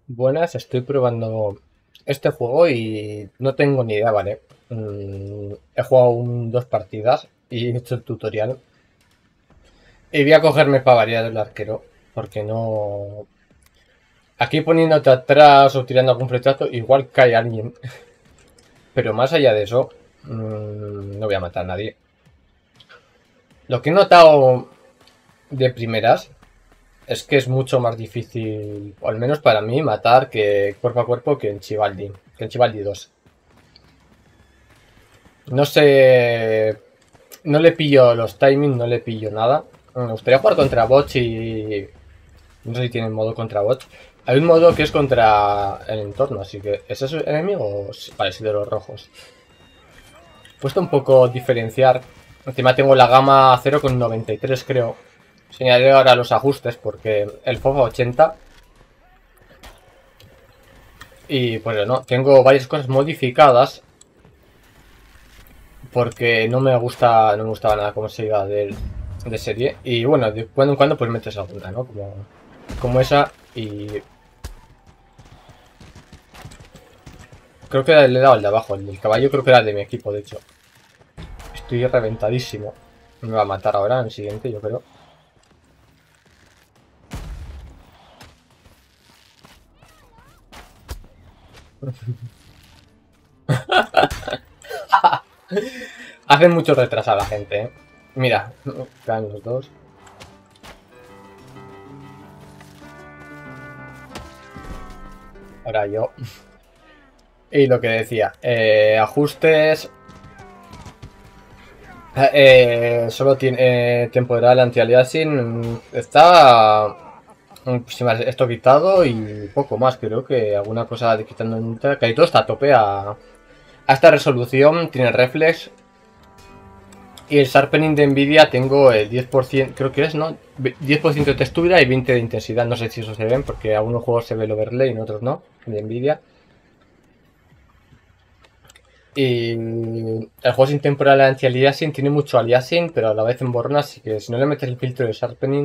Buenas, estoy probando este juego y no tengo ni idea, ¿vale? He jugado dos partidas y he hecho el tutorial. Y voy a cogerme para variar el arquero, porque no... Aquí poniéndote atrás o tirando algún flechazo, igual cae alguien. Pero más allá de eso, no voy a matar a nadie. Lo que he notado de primeras es que es mucho más difícil, o al menos para mí, matar que cuerpo a cuerpo que en Chivaldi 2. No sé. No le pillo los timings, no le pillo nada. Me gustaría jugar contra bots y. No sé si tienen modo contra bots. Hay un modo que es contra el entorno, así que. ¿Es ese enemigo? Vale, sí, de los rojos. Cuesta un poco diferenciar. Encima tengo la gama 0,93, creo. Señalaré ahora los ajustes porque el FOV 80. Y pues no, tengo varias cosas modificadas. Porque no me gustaba nada cómo se iba de serie. Y bueno, de cuando en cuando pues metes alguna, ¿no? Como esa. Y creo que le he dado al de abajo, el del caballo creo que era de mi equipo, de hecho. Estoy reventadísimo. Me va a matar ahora en el siguiente, yo creo. Hacen mucho retraso a la gente, ¿eh? Mira, caen los dos. Ahora yo. Y lo que decía, ajustes. Solo tiene temporal anti-aliasing. Está esto quitado y poco más. Creo que alguna cosa de quitando en casi todo está a tope a esta resolución. Tiene reflex. Y el sharpening de Nvidia tengo el 10%, creo que es, ¿no? 10% de textura y 20% de intensidad. No sé si eso se ven porque en algunos juegos se ve el overlay y en otros no, de Nvidia. Y el juego sin temporal anti-aliasing tiene mucho aliasing, pero a la vez en borrona, así que si no le metes el filtro de sharpening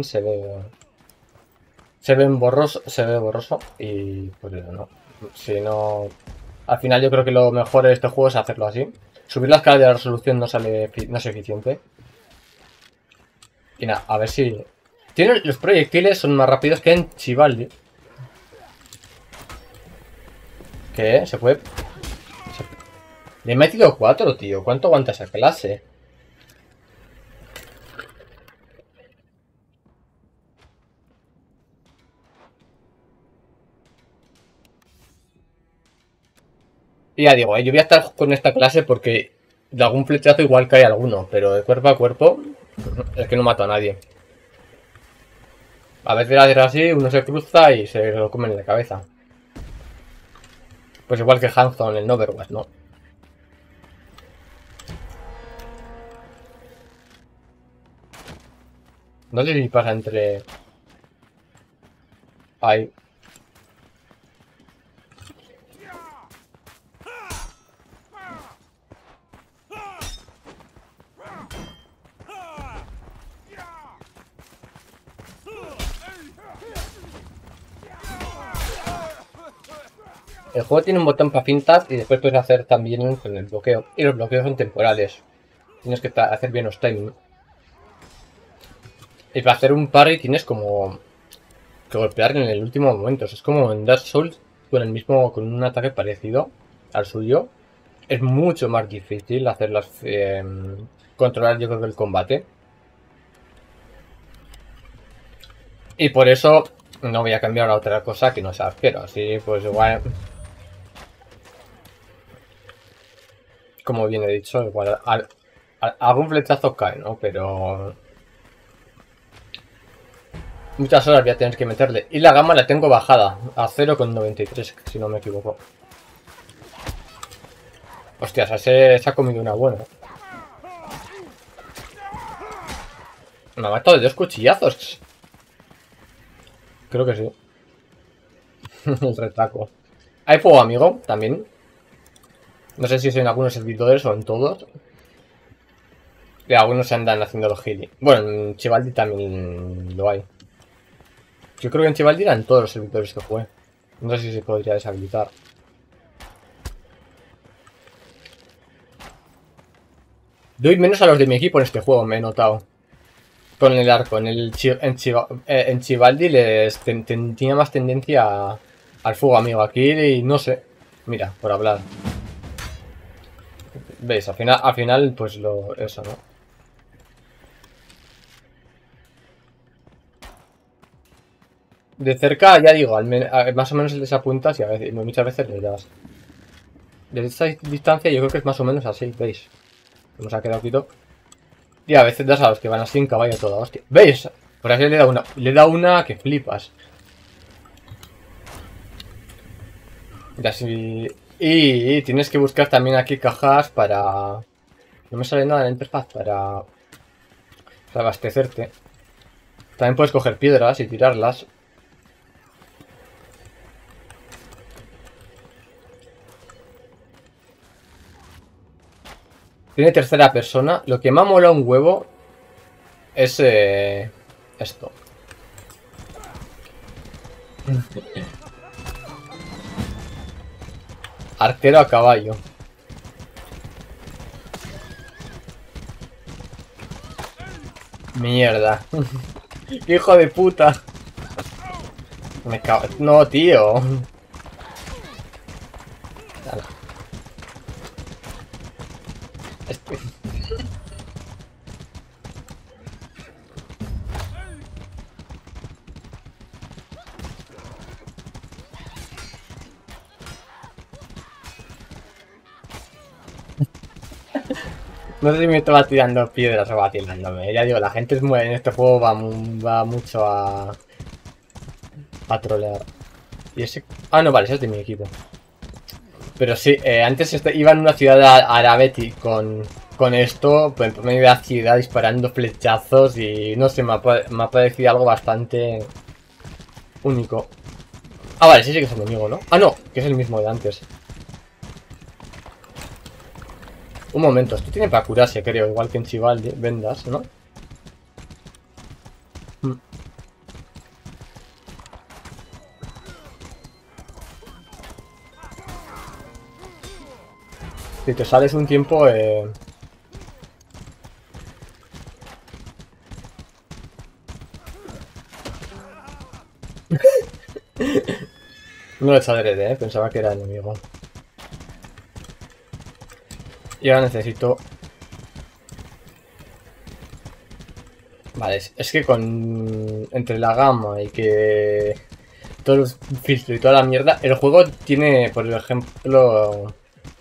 se ve borroso y pues eso no. Si no, al final yo creo que lo mejor de este juego es hacerlo así. Subir la escala de la resolución no es eficiente. Y nada, a ver si... Los proyectiles son más rápidos que en Chivaldi. ¿Qué? Se puede... Le he metido 4, tío. ¿Cuánto aguanta esa clase? Y ya digo, yo voy a estar con esta clase porque de algún flechazo igual cae alguno, pero de cuerpo a cuerpo es que no mato a nadie. A veces hacer así, uno se cruza y se lo come en la cabeza. Pues igual que Hanzo en el Overwatch, ¿no? No sé si pasa entre... Ahí. El juego tiene un botón para fintas y después puedes hacer también con el bloqueo. Y los bloqueos son temporales. Tienes que hacer bien los timings. Y para hacer un parry tienes como que golpear en el último momento. Es como en Dark Souls con un ataque parecido al suyo. Es mucho más difícil hacerlas controlar yo creo que el combate. Y por eso no voy a cambiar a otra cosa que no sea arquero. Así pues igual, como bien he dicho, igual algún flechazo cae, ¿no? Pero muchas horas voy a tener que meterle. Y la gama la tengo bajada a 0,93, si no me equivoco. Hostias, se ha comido una buena. Me ha matado de 2 cuchillazos. Creo que sí. El retaco. Hay fuego amigo también. No sé si es en algunos servidores o en todos. Y algunos se andan haciendo los gili. Bueno, en Chivaldi también lo hay. Yo creo que en Chivaldi eran todos los servidores que jugué. No sé si se podría deshabilitar. Doy menos a los de mi equipo en este juego, me he notado. Con el arco. En Chivaldi tenía más tendencia al fuego amigo. Aquí no sé. Mira, por hablar. ¿Veis? Al final pues eso, ¿no? De cerca, ya digo, más o menos les apuntas y muchas veces les das. Desde esta distancia yo creo que es más o menos así, ¿veis? Nos ha quedado quito. Y a veces das a los que van así en caballo toda hostia. ¿Veis? Por aquí le da una que flipas. Y así. Y tienes que buscar también aquí cajas para. No me sale nada en la interfaz para abastecerte. También puedes coger piedras y tirarlas. Tiene tercera persona. Lo que me ha molado un huevo es esto. Arquero a caballo. Mierda. Hijo de puta. Me cago. No, tío. Este- No sé si me estaba tirando piedras o vacilándome. Ya digo, la gente en este juego va mucho a trolear. Y ese. Ah, no, vale, ese es de mi equipo. Pero sí, antes iba en una ciudad árabe con esto, pues por medio de la ciudad disparando flechazos y no sé, me ha parecido algo bastante único. Ah, vale, sí, sí que es enemigo, ¿no? Ah, no, que es el mismo de antes. Un momento, esto tiene para curarse, creo, igual que en Chivaldi, vendas, ¿no? Mm. Si te sales un tiempo, no lo he hecho adrede, pensaba que era enemigo. Y ahora necesito. Vale, es que con. Entre la gama y que. Todos los filtros y toda la mierda. El juego tiene, por ejemplo.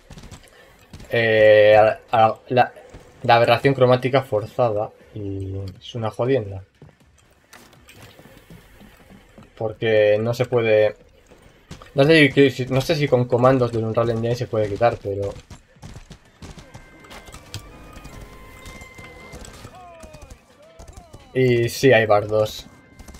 La aberración cromática forzada. Y es una jodienda. Porque no se puede. No sé si con comandos del Unreal Engine se puede quitar, pero. Y sí, hay bardos.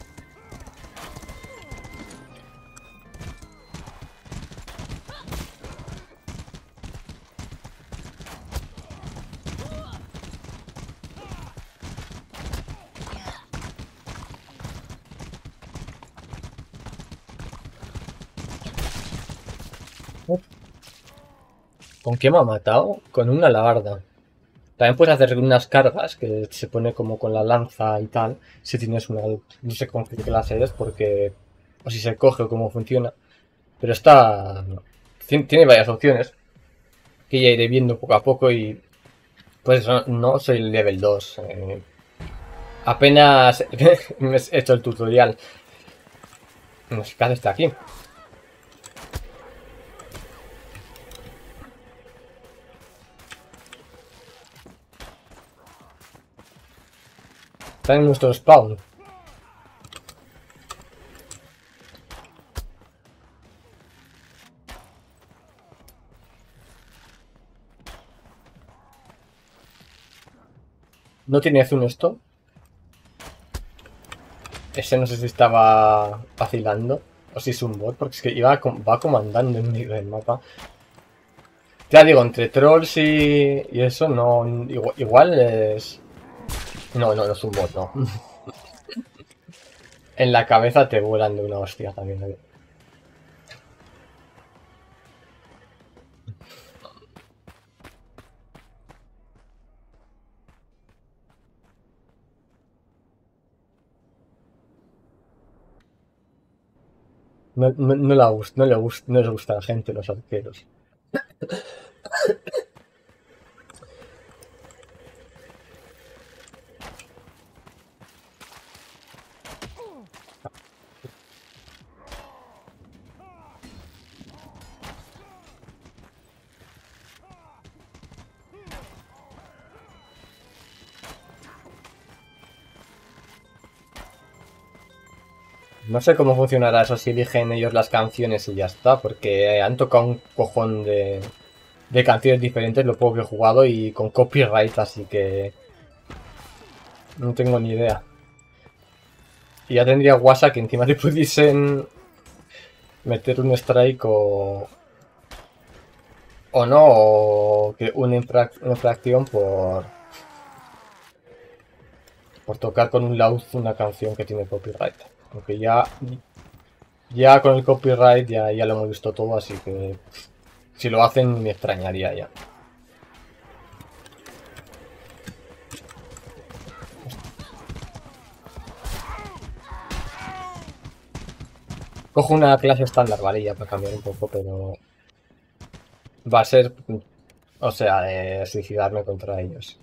¿Con qué me ha matado? Con una alabarda. También puedes hacer unas cargas que se pone como con la lanza y tal. Si tienes una. No sé con qué clase es porque. O si se coge o cómo funciona. Pero está. Tiene varias opciones. Que ya iré viendo poco a poco y. Pues no soy level 2. Apenas me he hecho el tutorial. No sé qué hace está aquí. Está en nuestro spawn. ¿No tiene zoom esto? Ese no sé si estaba vacilando. O si es un bot, porque es que va comandando en medio del mapa. Ya digo, entre trolls y eso, no. Igual es. No es un bot, no. En la cabeza te vuelan de una hostia también. No les gusta a la gente los arqueros. No sé cómo funcionará eso si eligen ellos las canciones y ya está, porque han tocado un cojón de canciones diferentes, lo poco que he jugado y con copyright, así que no tengo ni idea. Y ya tendría WhatsApp que encima te pudiesen meter un strike o no, o que una infracción por tocar con un laúd una canción que tiene copyright. Aunque ya con el copyright ya lo hemos visto todo, así que si lo hacen me extrañaría ya. Cojo una clase estándar, vale, ya para cambiar un poco, pero va a ser, o sea, suicidarme contra ellos.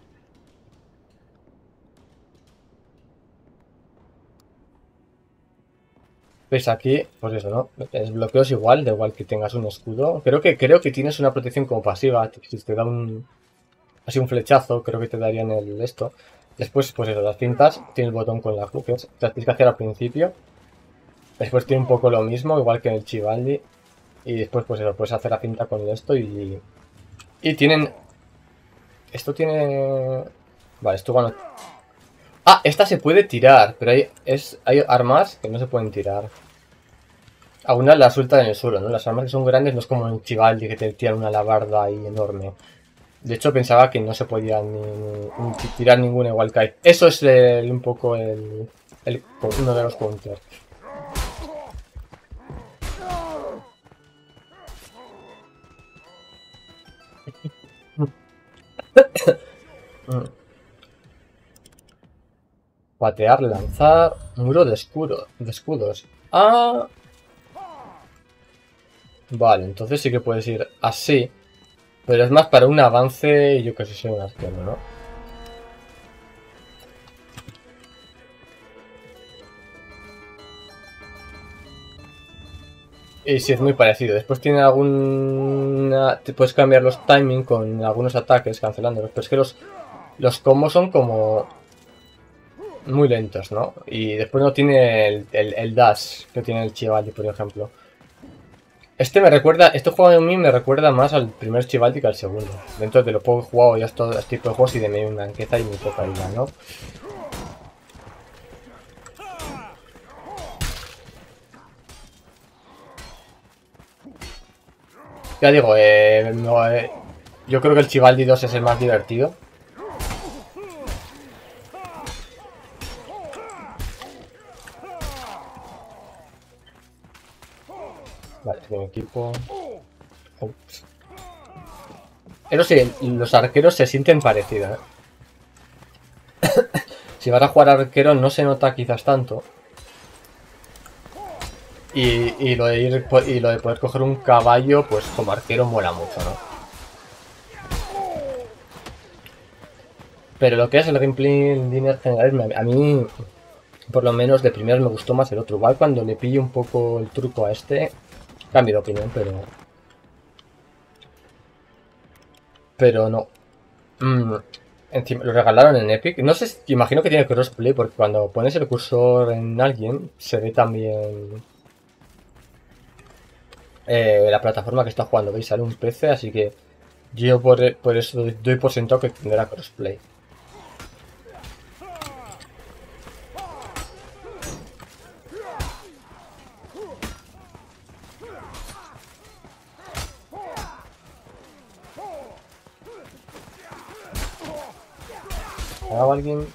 ¿Ves aquí? Pues eso, ¿no? Desbloqueos igual, da igual que tengas un escudo. Creo que tienes una protección como pasiva. Si te da así un flechazo, creo que te darían esto. Después, pues eso, las cintas, tiene el botón con las cookies. Las tienes que hacer al principio. Después tiene un poco lo mismo, igual que en el Chivaldi. Y después, pues eso, puedes hacer la cinta con esto y tienen... Esto tiene... Vale, esto cuando... Ah, esta se puede tirar, pero hay armas que no se pueden tirar. Algunas las sueltan en el suelo, ¿no? Las armas que son grandes no es como en Chivaldi que te tiran una alabarda ahí enorme. De hecho, pensaba que no se podía ni tirar ninguna igual que hay. Eso es un poco uno de los counters. Patear, lanzar, muro de escudos. Ah, vale, entonces sí que puedes ir así. Pero es más para un avance, yo que sé, soy un arquero, ¿no? Y sí, es muy parecido. Después tiene alguna... Te puedes cambiar los timing con algunos ataques, cancelándolos. Pero es que los combos son como muy lentos, ¿no? Y después no tiene el dash que tiene el Chivaldi, por ejemplo. Este juego a mí me recuerda más al primer Chivaldi que al segundo. Dentro de lo poco que he jugado ya todo este tipo de juegos y de medio blanqueza y muy poca vida, ¿no? Ya digo, yo creo que el Chivaldi 2 es el más divertido. Vale, mi equipo. Ups. Eso sí, los arqueros se sienten parecidos, ¿eh? Si vas a jugar arquero no se nota quizás tanto. Y lo de poder coger un caballo, pues como arquero mola mucho, ¿no? Pero lo que es el gameplay en líneas generales, a mí, por lo menos de primero me gustó más el otro. Igual cuando le pillo un poco el truco a este, cambio de opinión, pero no. Encima, lo regalaron en Epic. No sé, imagino que tiene crossplay porque cuando pones el cursor en alguien se ve también la plataforma que está jugando. Veis, sale un PC, así que yo por eso doy por sentado que tendrá crossplay. ¿Haga alguien?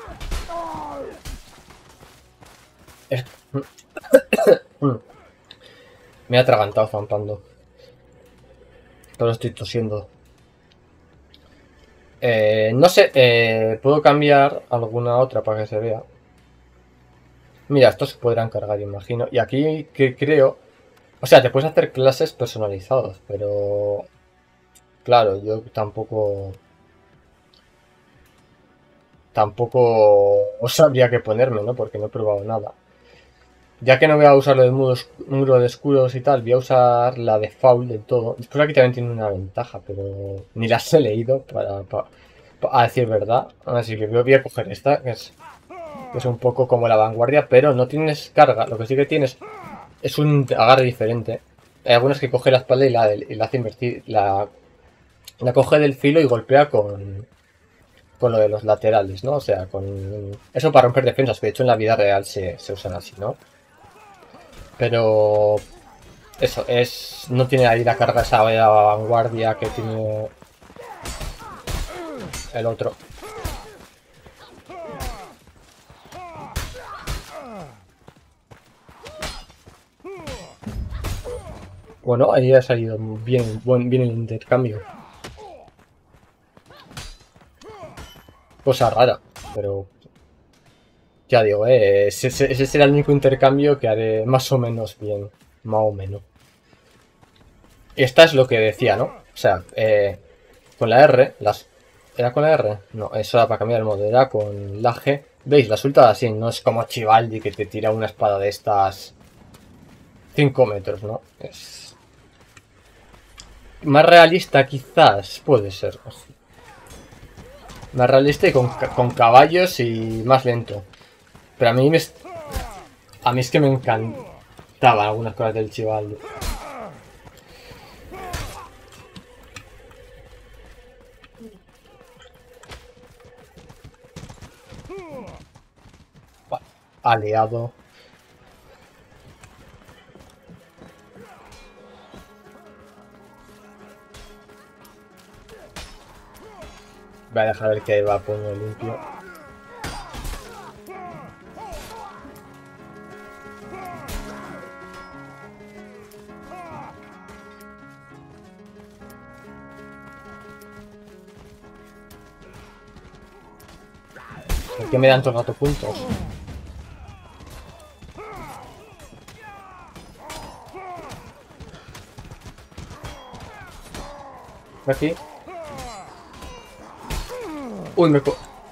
Me he atragantado zampando. Pero estoy tosiendo. No sé, puedo cambiar alguna otra para que se vea. Mira, estos se podrán cargar, imagino. Y aquí que creo O sea, te puedes hacer clases personalizados, pero... Claro, yo tampoco... Tampoco sabría qué ponerme, ¿no? Porque no he probado nada. Ya que no voy a usar lo del muro de escudos y tal, voy a usar la de Foul del todo. Después aquí también tiene una ventaja, pero ni las he leído a decir verdad. Así que voy a coger esta, que es un poco como la vanguardia, pero no tienes carga. Lo que sí que tienes es un agarre diferente. Hay algunas que coge la espalda y la hace invertir. La coge del filo y golpea con lo de los laterales, ¿no? O sea, con... Eso para romper defensas, que de hecho en la vida real se usan así, ¿no? Pero... Eso, es... No tiene ahí la carga esa vanguardia que tiene el otro. Bueno, ahí ha salido bien el intercambio. Cosa rara, pero... Ya digo, ese será el único intercambio que haré más o menos bien. Más o menos. Esta es lo que decía, ¿no? O sea, con la R, ¿era con la R? No, eso era para cambiar el modo, era con la G. ¿Veis? La ulta así, no es como Chivaldi que te tira una espada de estas 5 metros, ¿no? Es más realista quizás, puede ser. Más realista y con caballos y más lento. Pero a mí es que me encantaban algunas cosas del Chivaldi. Aliado. Voy a dejar ver que va a puño limpio. ¿Por qué me dan todo el rato puntos? Aquí. Uy, me...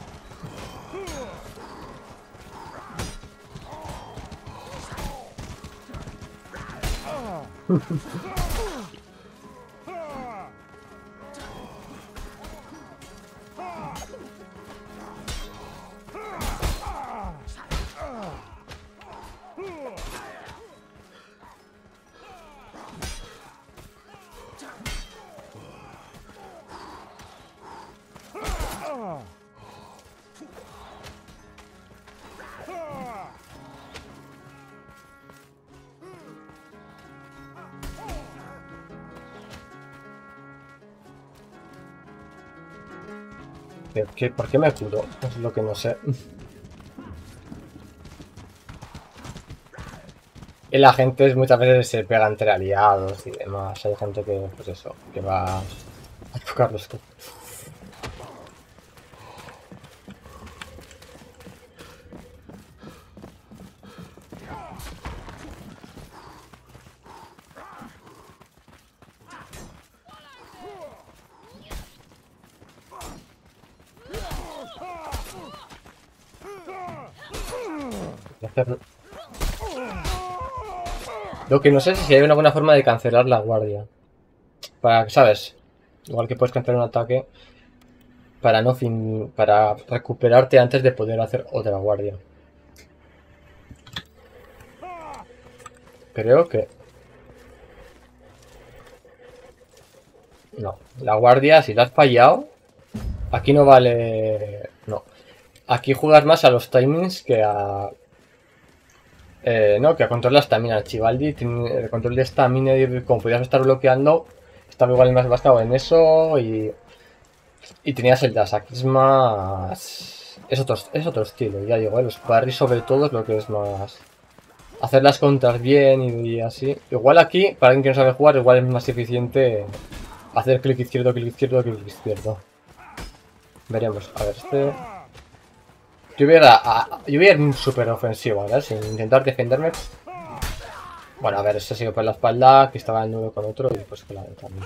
¿Por qué me curo? Es lo que no sé. Y la gente muchas veces se pega entre aliados y demás. Hay gente que, pues eso, que va a tocar los... Lo que no sé es si hay alguna forma de cancelar la guardia. Para, ¿sabes? Igual que puedes cancelar un ataque para no para recuperarte antes de poder hacer otra guardia. Creo que... No. La guardia, si la has fallado, aquí no vale... No. Aquí juegas más a los timings que a... no, que a control de la estamina. El Chivaldi tiene el control de estamina y como podías estar bloqueando, estaba igual más basado en eso y tenías el dash. Aquí es más... Es otro estilo, ya digo, los parries sobre todo es lo que es más... Hacer las contras bien y así. Igual aquí, para alguien que no sabe jugar, igual es más eficiente hacer clic izquierdo, clic izquierdo, clic izquierdo. Veremos. A ver, este... yo voy a ir súper ofensivo, ¿verdad? Sin intentar defenderme. Bueno, a ver, eso ha sido por la espalda, que estaba el nudo con otro y pues que la también.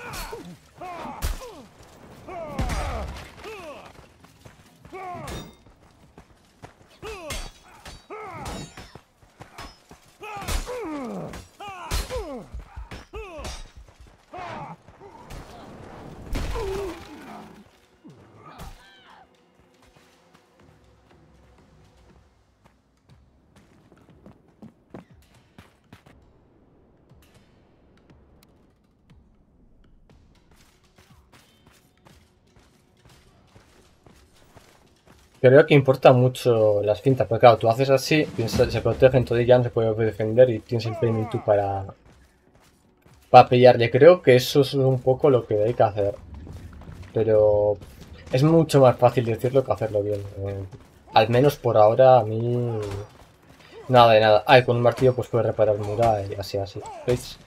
Creo que importa mucho las fintas, porque claro, tú haces así, se protege, entonces ya no se puede defender y tienes el timing tú para pillarle. Creo que eso es un poco lo que hay que hacer, pero es mucho más fácil decirlo que hacerlo bien. Al menos por ahora a mí nada de nada. Ah, y con un martillo pues puedes reparar mura y así, así. ¿Veis?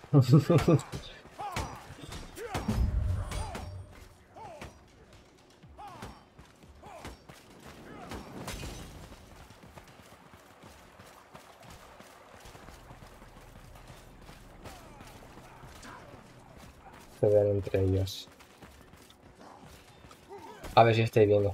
Se ven entre ellos. A ver si estoy viendo.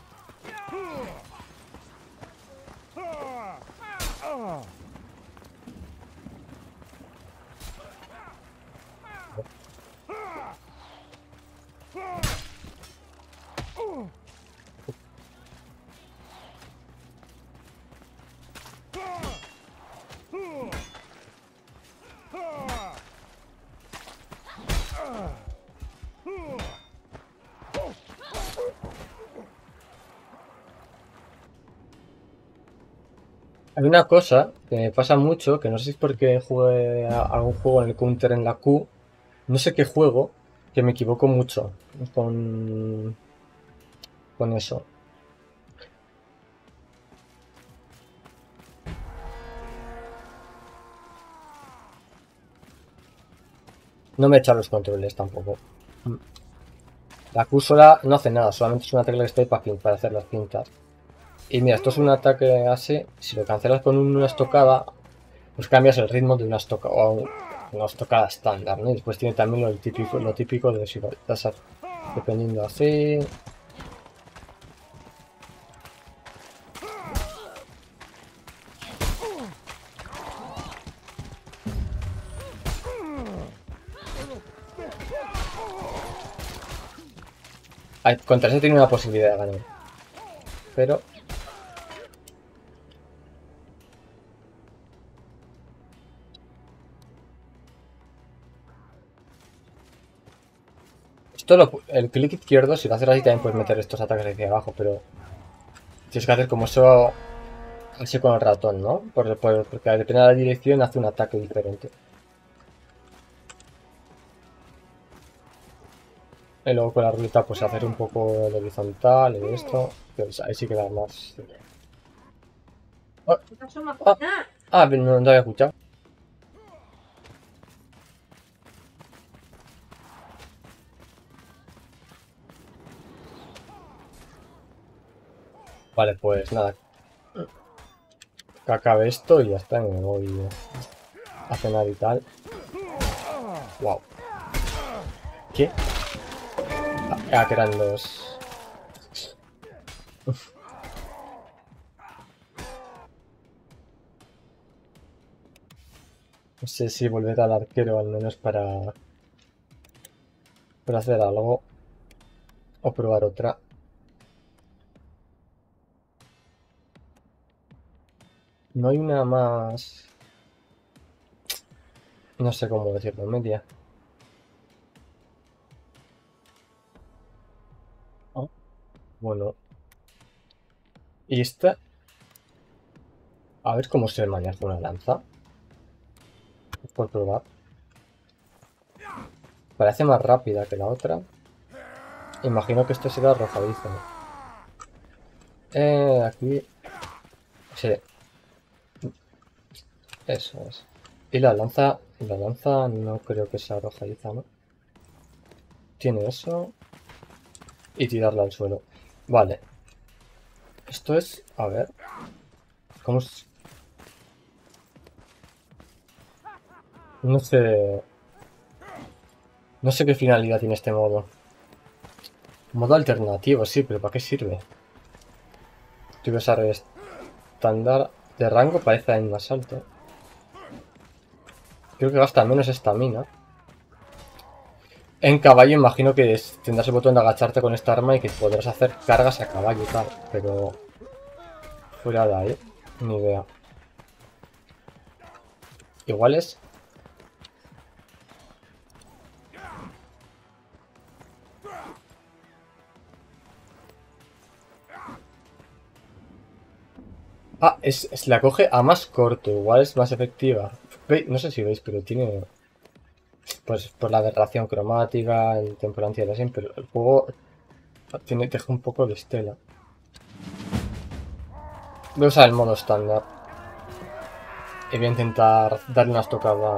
Hay una cosa que me pasa mucho, que no sé si es porque jugué a algún juego en el counter en la Q, no sé qué juego, que me equivoco mucho con, con eso. No me echa los controles tampoco. La Q sola no hace nada, solamente es una tecla que está ahí para hacer las pintas. Y mira, esto es un ataque así, si lo cancelas con una estocada, pues cambias el ritmo de una estocada, o una estocada estándar, ¿no? Y después tiene también lo típico de si lo estás dependiendo así. Contra ese tiene una posibilidad de ganar. Pero el clic izquierdo, si lo haces así, también puedes meter estos ataques hacia abajo, pero tienes que hacer como eso así con el ratón, ¿no? Porque depende de la dirección hace un ataque diferente. Y luego con la ruleta pues hacer un poco de horizontal y esto. Pues ahí sí que da más. Oh, pero no había escuchado. Vale, pues nada. Que acabe esto y ya está. Me voy a cenar y tal. Wow. ¿Qué? Que eran los... No sé si volver al arquero al menos para hacer algo. O probar otra. No hay una más... No sé cómo decirlo, media. Oh, bueno. Y esta... A ver cómo se maneja una lanza. Por probar. Parece más rápida que la otra. Imagino que esto será arrojadizo. Aquí... Sí, eso es. Y la lanza no creo que sea arrojadiza, ¿no? Tiene eso. Y tirarla al suelo. Vale. Esto es... A ver. ¿Cómo es? No sé. No sé qué finalidad tiene este modo. Modo alternativo, sí, pero ¿para qué sirve? Tuve esa estándar de rango, parece en más alto. Creo que gasta menos estamina. En caballo imagino que tendrás el botón de agacharte con esta arma y que podrás hacer cargas a caballo y tal, pero fuera de ahí, ni idea. Igual es... Ah, la coge a más corto, igual es más efectiva. No sé si veis, pero tiene... Pues por la aberración cromática, el temperancia de pero el juego deja un poco de estela. Voy a usar el modo estándar. Y voy a intentar darle unas tocadas.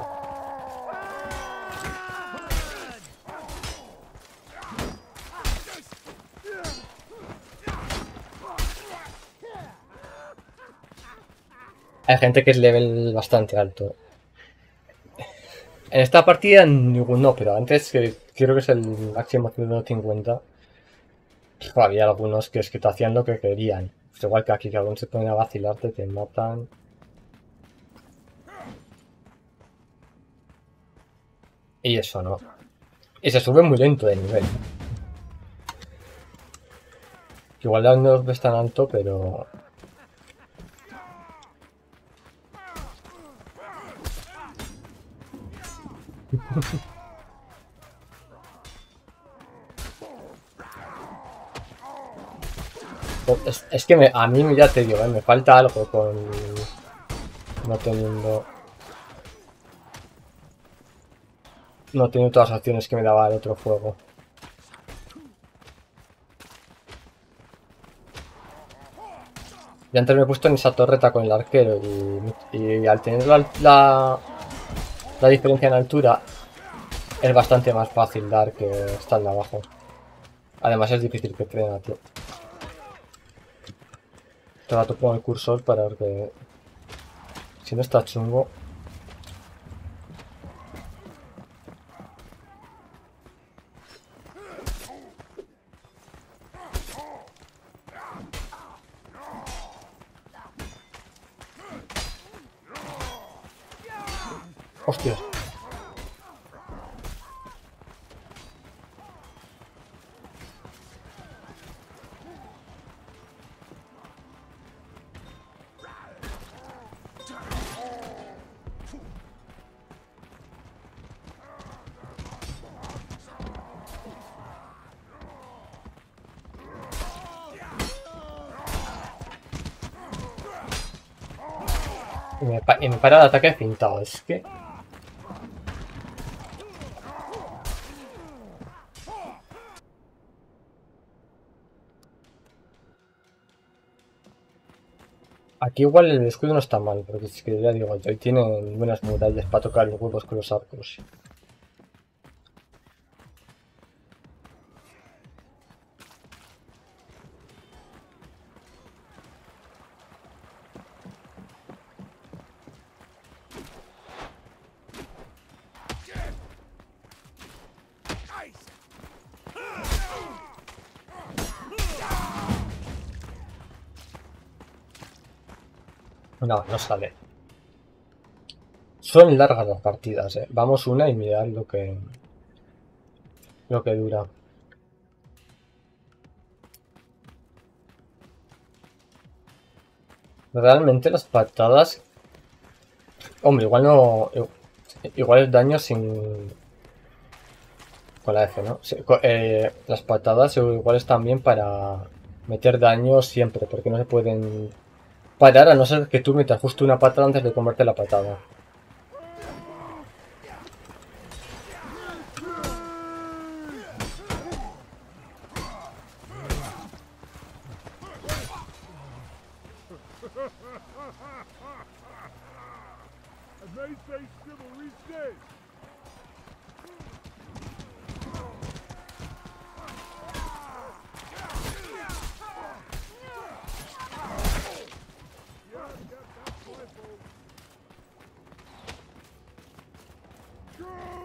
Hay gente que es level bastante alto. En esta partida no, pero antes, que creo que es el máximo 150, había algunos que es que te hacían lo que querían. Pues igual que aquí, que algunos se ponen a vacilarte, te matan. Y eso no. Y se sube muy lento de nivel. Igual no los ves tan alto, pero... Es que a mí ya te digo, me falta algo con... No teniendo... No teniendo todas las opciones que me daba el otro juego. Y antes me he puesto en esa torreta con el arquero y al tener la diferencia en altura es bastante más fácil dar que estando abajo. Además es difícil que te den a ti. Te rato pongo el cursor para ver que... Si no está chungo... Hostias. Y me para el ataque pintado, es que... Aquí igual el escudo no está mal, porque es que ya digo, hoy tienen buenas murallas para tocar los huevos con los arcos. No, no sale. Son largas las partidas, eh. Vamos una y mirad lo que dura. Realmente las patadas... Hombre, igual no... Igual el daño sin... Con la F, ¿no? Sí, las patadas igual están bien para meter daño siempre, porque no se pueden parar a no ser que tú metas justo una patada antes de comerte la patada.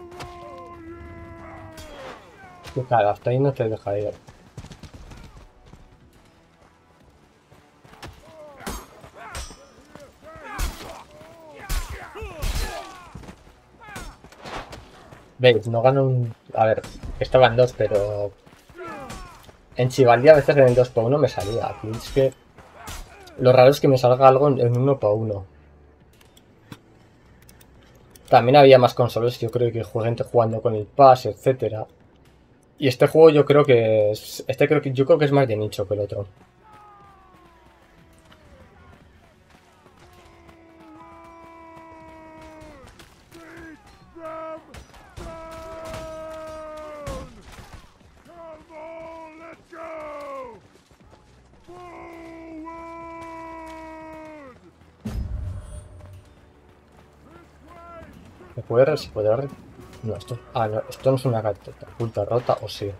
Que claro, hasta ahí no te deja ir. Veis, no gano un... A ver, estaban dos, pero... En Chivaldi a veces en el 2x1 me salía. Aquí es que... Lo raro es que me salga algo en 1x1. También había más consolas, yo creo que gente jugando con el Pass, etcétera. Y este juego yo creo que es... yo creo que es más de nicho que el otro. ¿Se puede No, esto... Ah, no, esto no es una catapulta rota, o sí.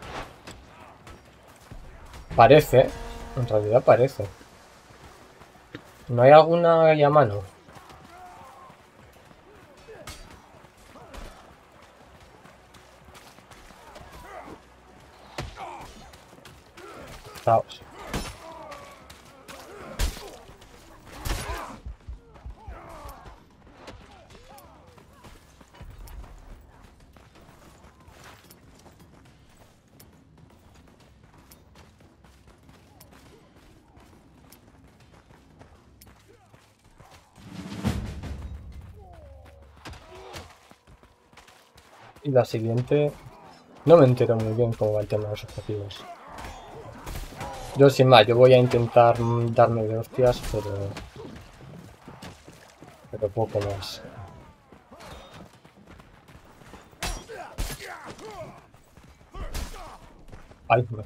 Parece. En realidad parece. ¿No hay alguna ahí a mano? Caos. Y la siguiente... No me entero muy bien cómo va el tema de los objetivos. Yo sin más, yo voy a intentar darme de hostias, pero poco más. Ay, no.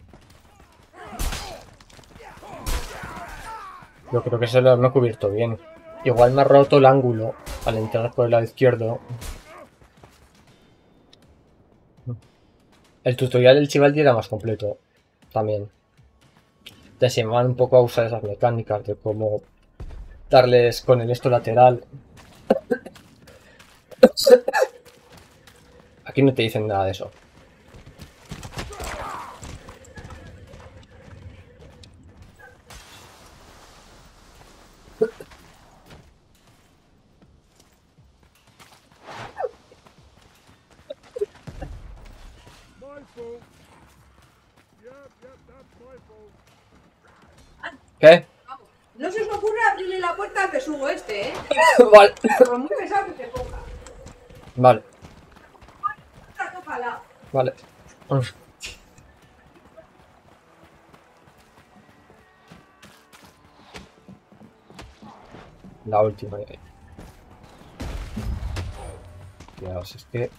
Yo creo que se lo he cubierto bien. Igual me ha roto el ángulo al entrar por el lado izquierdo. El tutorial del Chivaldi era más completo. También. Te enseñaban un poco a usar esas mecánicas de cómo darles con el esto lateral. Aquí no te dicen nada de eso. ¿Qué? No se os ocurre abrirle la puerta al besugo este, ¿eh? Vale. Por muy pesado que se ponga. Vale. Tócala. Vale. La última. Dios, es que...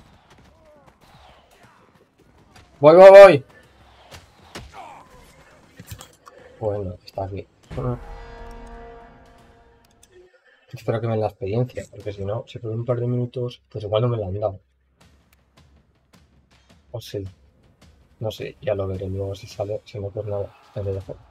¡Voy, voy, voy! Bueno, está aquí. Espero que me den la experiencia, porque si no, si por un par de minutos, pues igual no me la han dado. O sí. No sé, ya lo veré luego si sale. Si no, pues nada, me lo dejo.